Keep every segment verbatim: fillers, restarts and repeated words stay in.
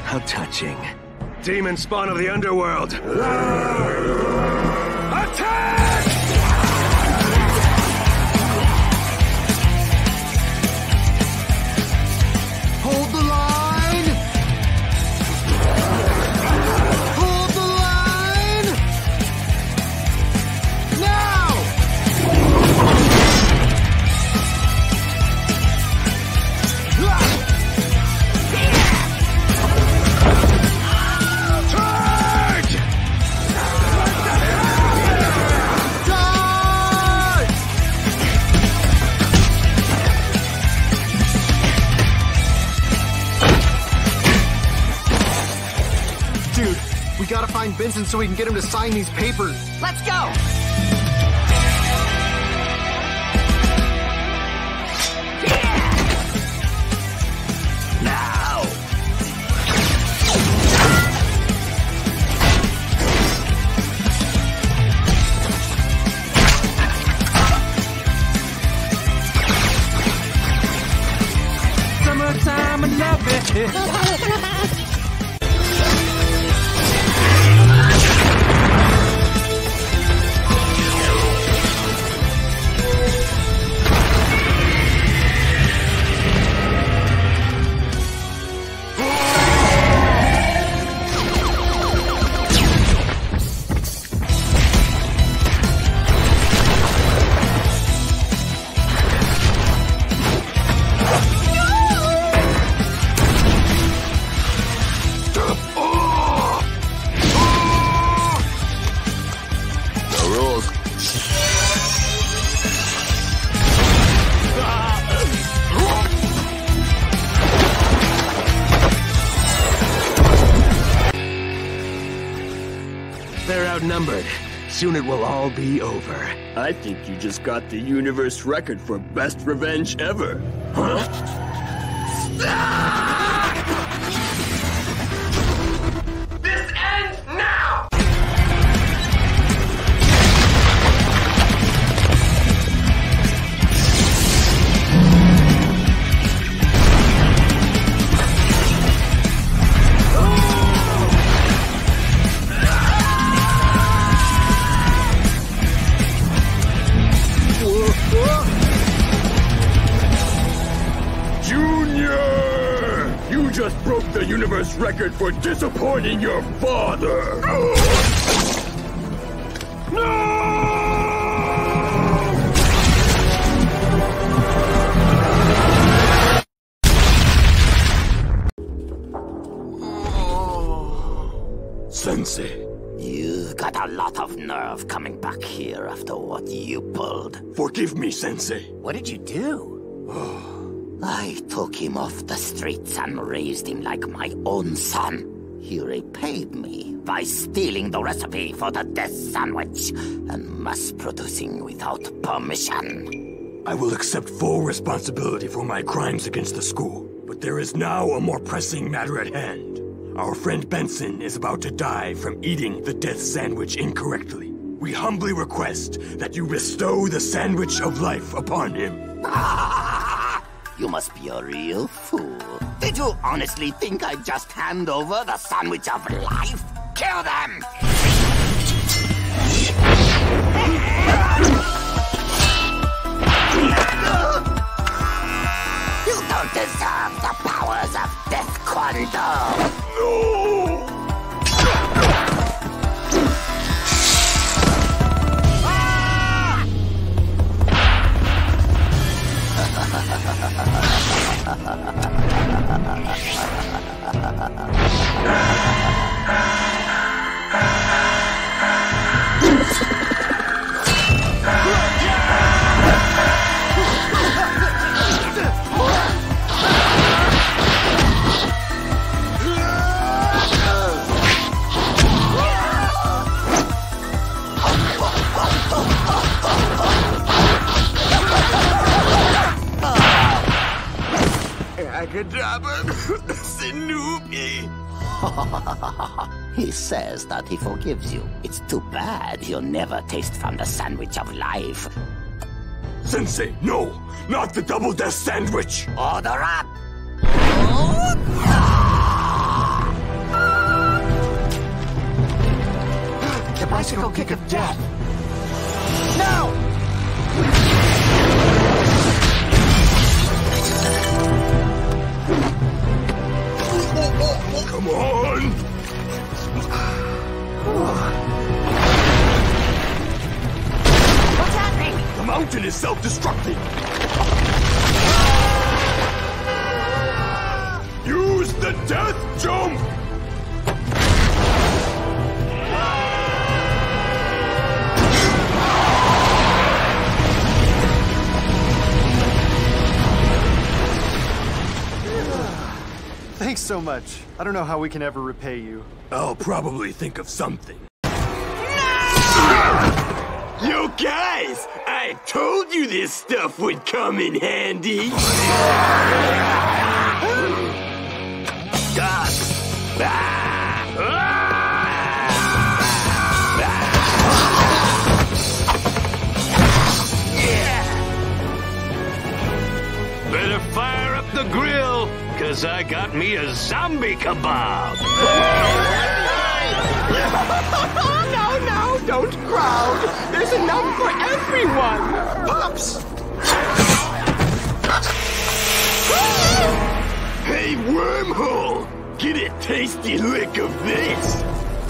How touching. Demon spawn of the underworld! Attack! Hold the line! Hold the line! Now! Charge! Charge! Dude, we gotta find Benson so we can get him to sign these papers. Let's go! Now! Summertime, I love it. They're outnumbered. Soon it will all be over. I think you just got the universe record for best revenge ever. Huh? This ends now! Junior! You just broke the universe record for disappointing your father! Sensei. You got a lot of nerve coming back here after what you pulled. Forgive me, Sensei. What did you do? I took him off the streets and raised him like my own son. He repaid me by stealing the recipe for the death sandwich and mass-producing without permission. I will accept full responsibility for my crimes against the school. But there is now a more pressing matter at hand. Our friend Benson is about to die from eating the death sandwich incorrectly. We humbly request that you bestow the sandwich of life upon him. You must be a real fool. Did you honestly think I'd just hand over the sandwich of life? Kill them! You don't deserve the powers of Death Quando! No! He says that he forgives you. It's too bad you'll never taste from the sandwich of life. Sensei, no! Not the double death sandwich! Order up! Magical kick of death. Now! Come on! What's happening? The mountain is self-destructing! Use the death jump! Thanks so much. I don't know how we can ever repay you. I'll probably think of something. No! You guys! I told you this stuff would come in handy! Better fire up the grill, cause I got me a zombie kebab! No, no, don't crowd. There's enough for everyone. Pops! Hey, Wormhole! Get a tasty lick of this!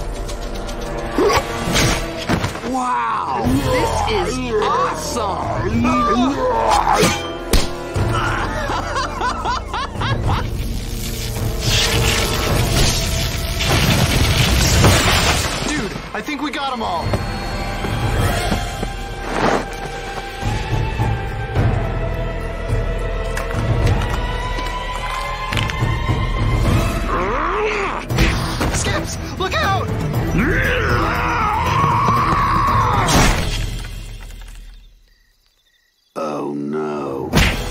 Wow, this is awesome. Dude, I think we got them all. Skips, look out! Oh no.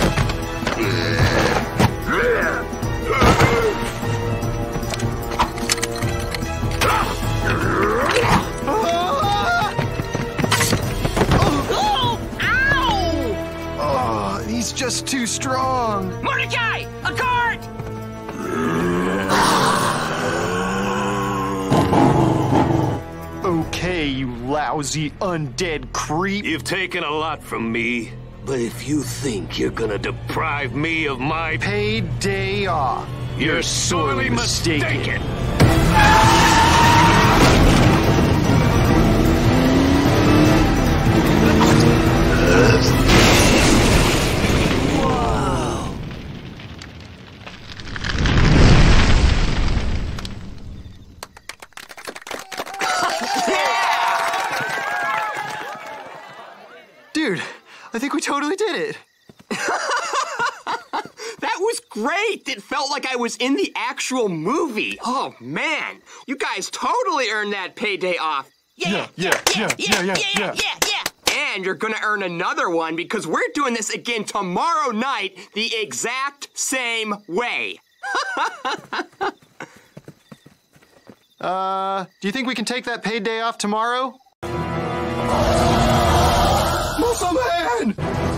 Oh, he's just too strong. Mordecai, a cart! Okay, you lousy undead creep. You've taken a lot from me, but if you think you're gonna deprive me of my Paid day off. You're sorely mistaken. Dude, I think we totally did it. That was great! It felt like I was in the actual movie. Oh, man. You guys totally earned that payday off. Yeah, yeah, yeah, yeah, yeah, yeah. yeah. And you're gonna earn another one because we're doing this again tomorrow night the exact same way. Uh, do you think we can take that paid day off tomorrow? Muscle Man!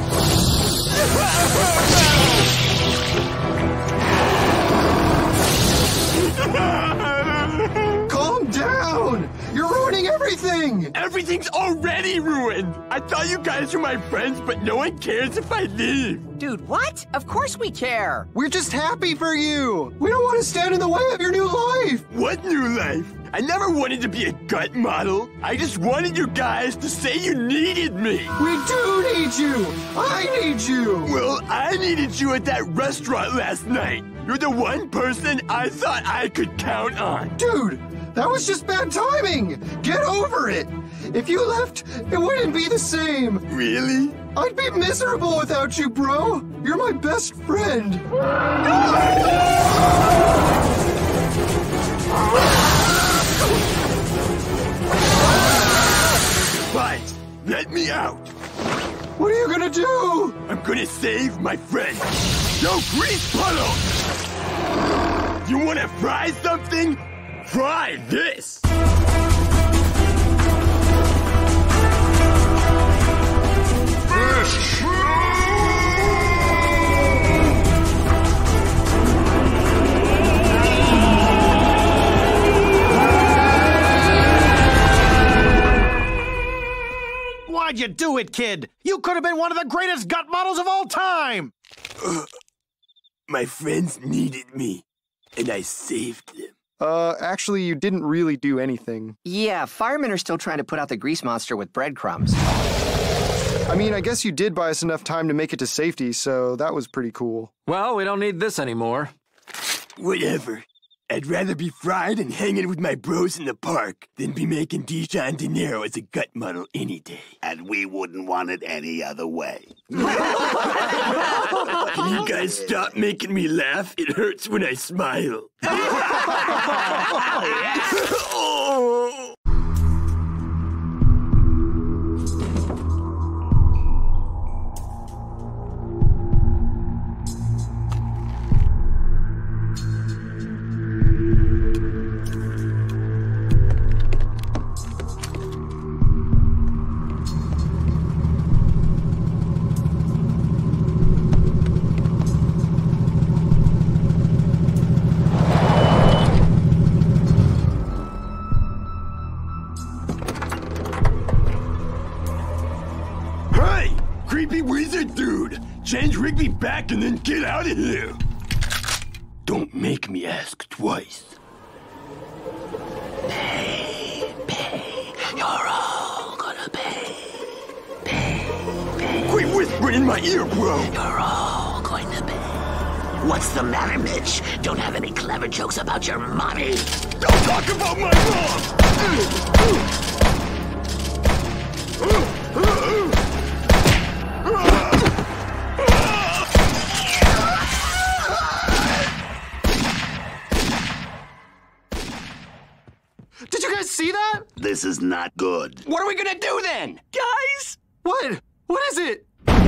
Calm down! You're ruining everything! Everything's already ruined! I thought you guys were my friends, but no one cares if I leave! Dude, what? Of course we care. We're just happy for you! We don't want to stand in the way of your new life! What new life? I never wanted to be a gut model. I just wanted you guys to say you needed me. We do need you! I need you! Well, I needed you at that restaurant last night. You're the one person I thought I could count on. Dude, that was just bad timing! Get over it! If you left, it wouldn't be the same. Really? I'd be miserable without you, bro. You're my best friend. But let me out. What are you gonna do? I'm gonna save my friend. Yo, Grease Puddle! You wanna fry something? Fry this! Why'd you do it, kid? You could have been one of the greatest gut models of all time! Uh, my friends needed me, and I saved them. Uh, actually, you didn't really do anything. Yeah, firemen are still trying to put out the grease monster with breadcrumbs. I mean, I guess you did buy us enough time to make it to safety, so that was pretty cool. Well, we don't need this anymore. Whatever. I'd rather be fried and hanging with my bros in the park than be making Dijon De Niro as a gut model any day. And we wouldn't want it any other way. Can you guys stop making me laugh? It hurts when I smile. Oh. Creepy wizard dude! Change Rigby back and then get out of here! Don't make me ask twice. Pay, pay. You're all gonna pay. Pay, pay. Quit whispering in my ear, bro! You're all going to pay. What's the matter, Mitch? Don't have any clever jokes about your mommy? Don't talk about my mom! Did you guys see that? This is not good. What are we gonna do then? Guys? What? What is it?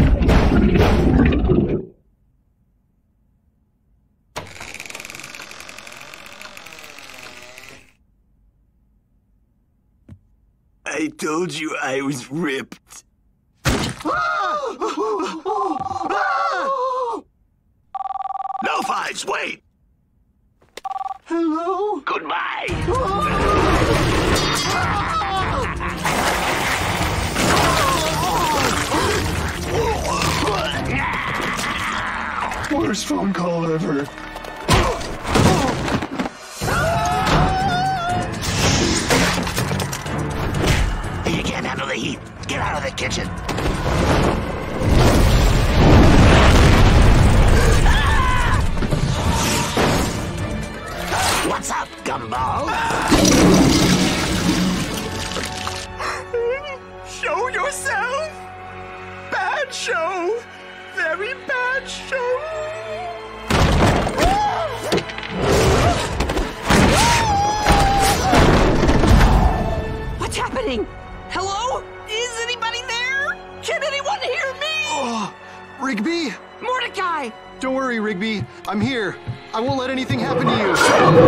I told you I was ripped. No fives, wait! Hello? Goodbye! Worst phone call ever. You can't handle the heat. Get out of the kitchen. What's up, gumball? Show yourself! Bad show! Very bad show! What's happening? Hello? Is anybody there? Can anyone hear me? Oh, Rigby? Mordecai! Don't worry, Rigby. I'm here. I won't let anything happen to you.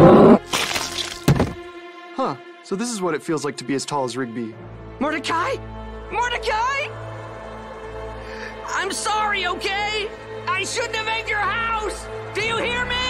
Huh. So this is what it feels like to be as tall as Rigby. Mordecai? Mordecai? I'm sorry, okay? I shouldn't have entered your house! Do you hear me?